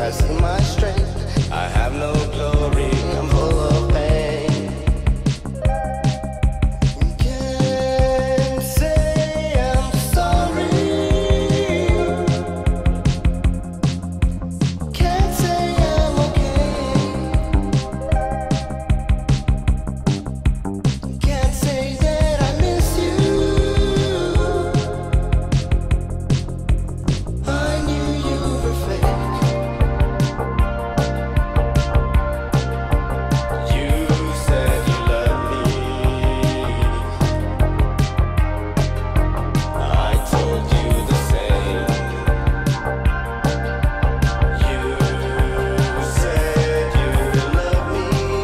see my strength. I have no glory, I'm full of pain. Can't say I'm sorry. Can't say I'm okay. Can't say that I miss you. I knew you were fake. You said you loved me. I told you the same. You said you loved me.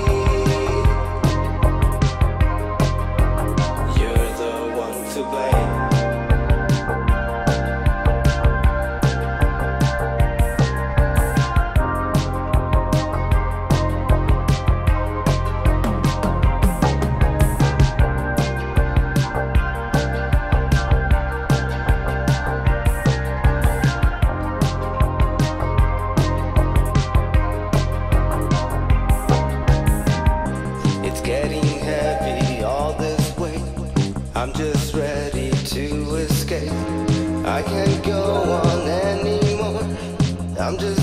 You're the one to blame. It's getting heavy, all this weight. I'm just ready to escape. I can't go on anymore. I'm just